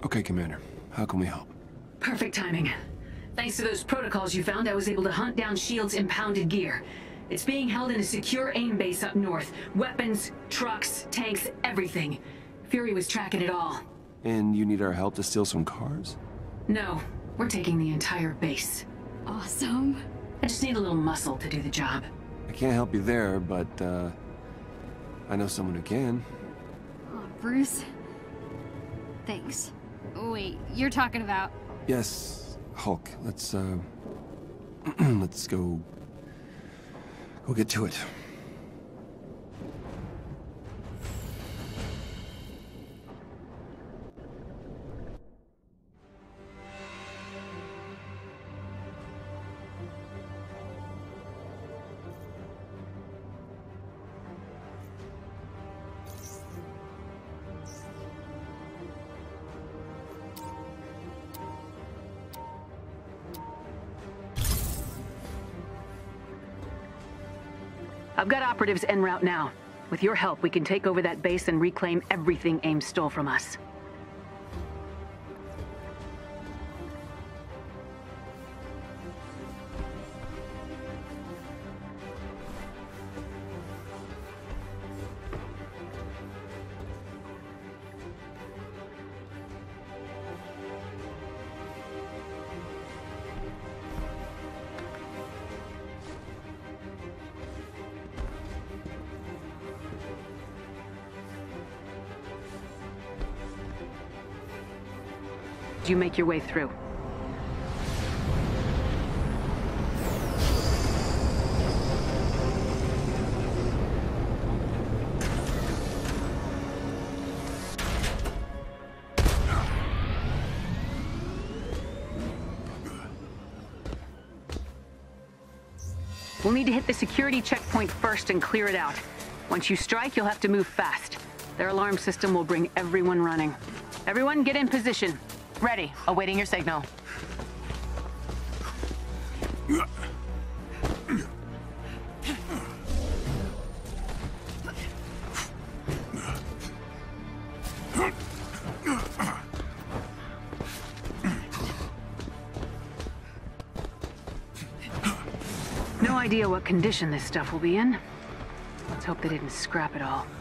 Okay, Commander. How can we help? Perfect timing. Thanks to those protocols you found, I was able to hunt down S.H.I.E.L.D.'s impounded gear. It's being held in a secure AIM base up north. Weapons, trucks, tanks, everything. Fury was tracking it all. And you need our help to steal some cars? No, we're taking the entire base. Awesome. I just need a little muscle to do the job. I can't help you there, but, I know someone who can. Oh, Bruce. Thanks. Wait, you're talking about... Yes, Hulk. Let's, let's go get to it. I've got operatives en route now. With your help, we can take over that base and reclaim everything AIM stole from us. You make your way through. We'll need to hit the security checkpoint first and clear it out. Once you strike, you'll have to move fast. Their alarm system will bring everyone running. Everyone, get in position. Ready. Awaiting your signal. No idea what condition this stuff will be in. Let's hope they didn't scrap it all.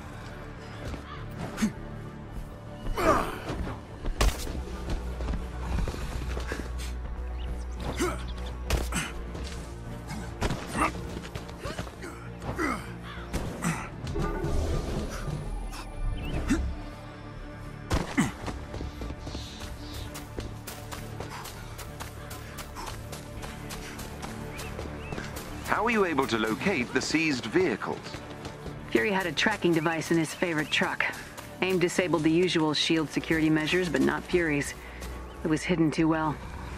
How were you able to locate the seized vehicles? Fury had a tracking device in his favorite truck. AIM disabled the usual S.H.I.E.L.D. security measures, but not Fury's. It was hidden too well.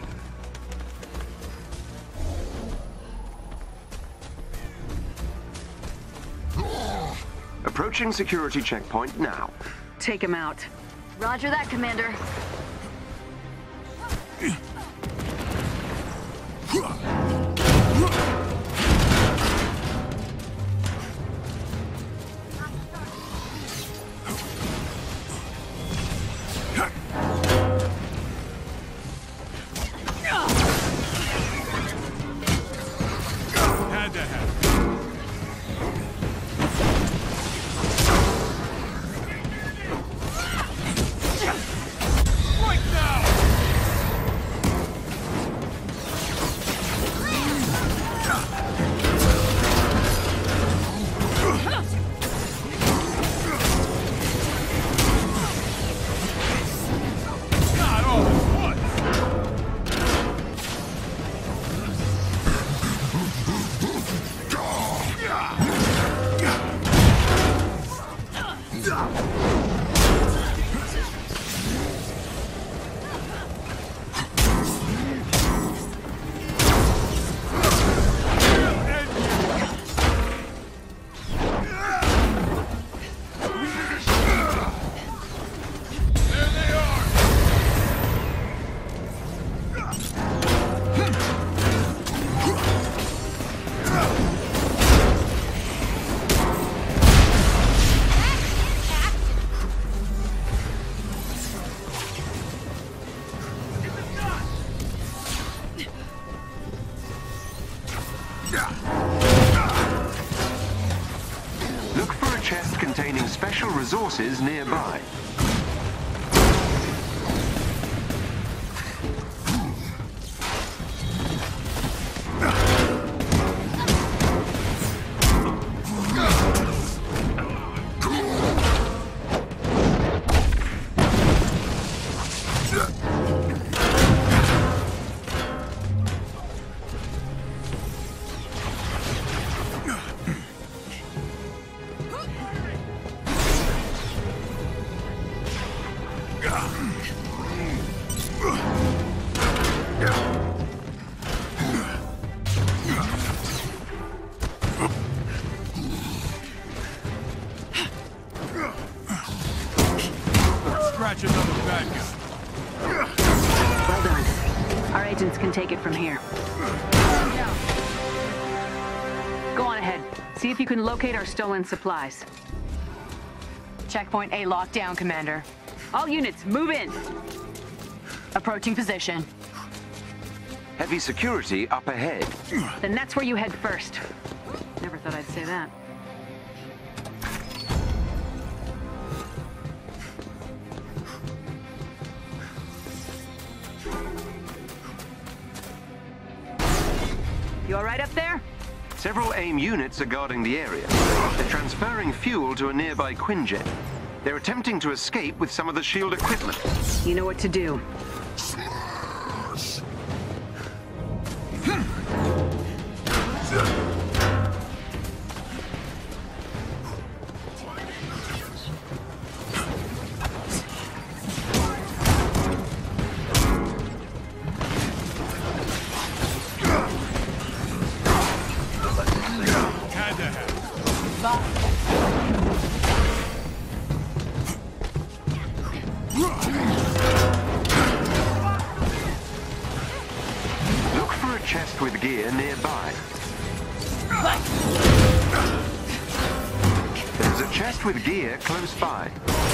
Approaching security checkpoint now. Take him out. Roger that, Commander. special resources nearby. Well done. Our agents can take it from here. Go on ahead. See if you can locate our stolen supplies. Checkpoint A locked down, Commander. All units, move in. Approaching position. Heavy security up ahead. Then that's where you head first. Never thought I'd say that. You all right up there? Several AIM units are guarding the area. They're transferring fuel to a nearby Quinjet. They're attempting to escape with some of the shield equipment. You know what to do. Look for a chest with gear nearby. There's a chest with gear close by.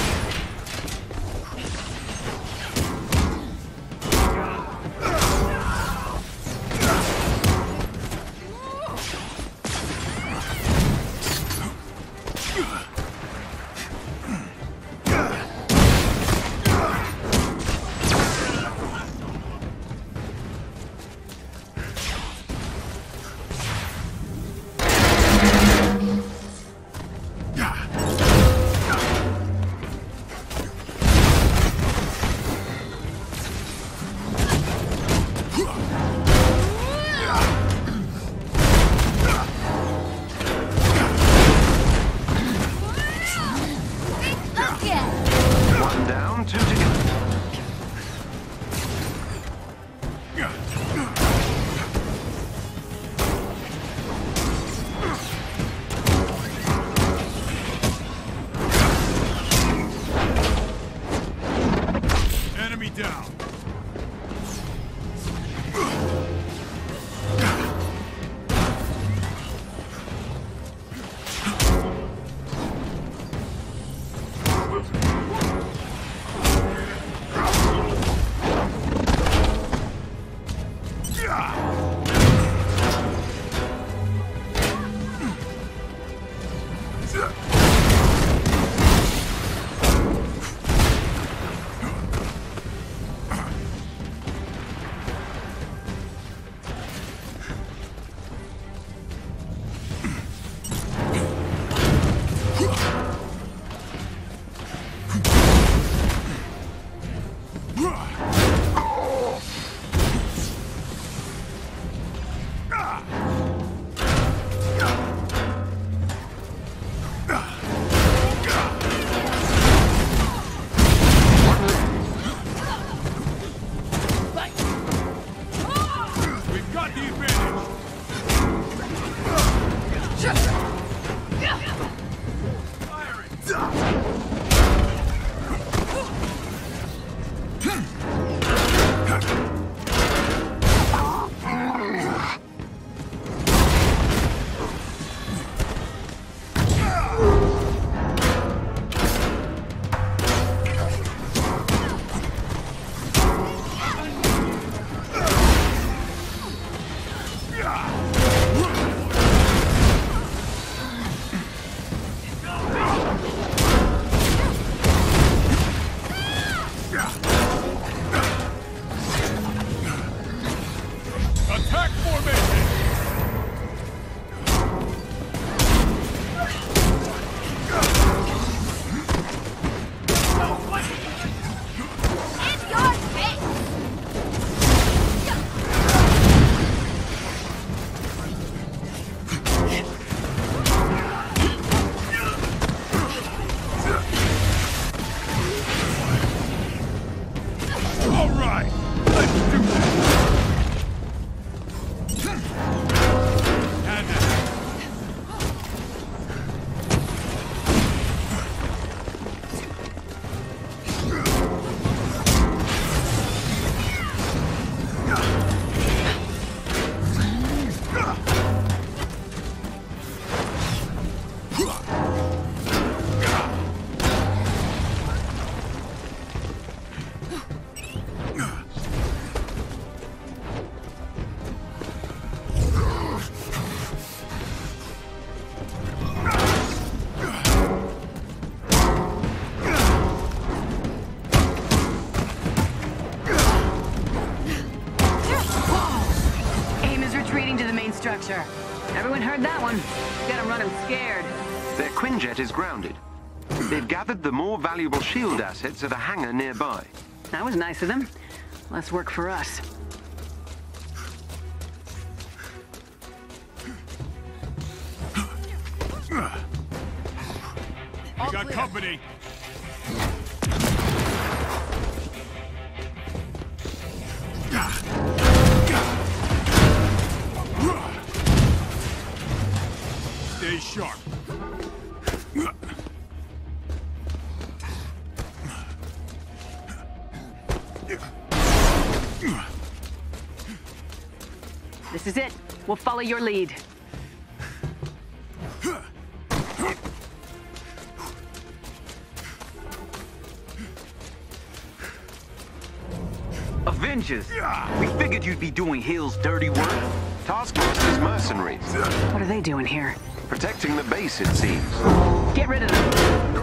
One down, two to go. Enemy down. We've got the advantage. All right, let's do this. And Structure. Everyone heard that one. Got them running scared. Their Quinjet is grounded. They've gathered the more valuable shield assets at a hangar nearby. That was nice of them. Less work for us. we got company. Stay sharp. This is it. We'll follow your lead. Avengers! We figured you'd be doing Hill's dirty work. Taskmaster's mercenaries. What are they doing here? Protecting the base, it seems. Get rid of them.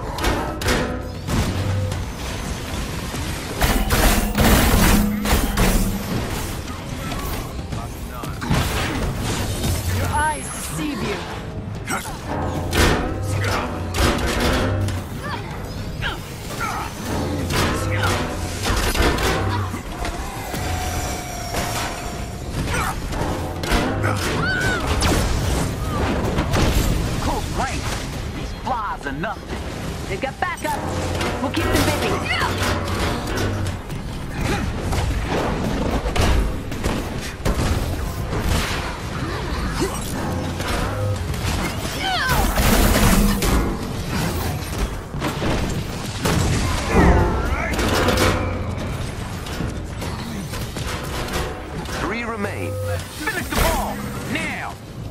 Your eyes deceive you. Nothing. They've got backup. We'll keep them busy. Three remain. Finish the ball! Now!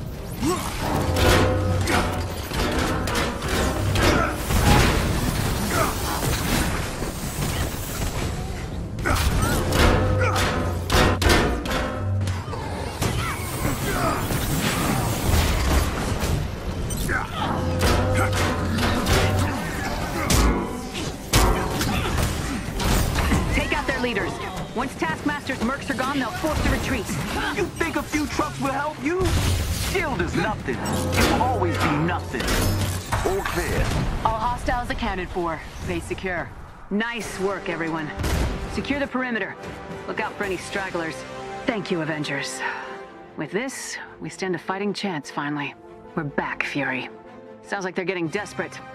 Take out their leaders. Once Taskmaster's mercs are gone, they'll force the retreat. You think a few trucks will help you? Shield is nothing. It will always be nothing. All clear. All hostiles accounted for. Base secure. Nice work, everyone. Secure the perimeter. Look out for any stragglers. Thank you, Avengers. With this, we stand a fighting chance, finally. We're back, Fury. Sounds like they're getting desperate.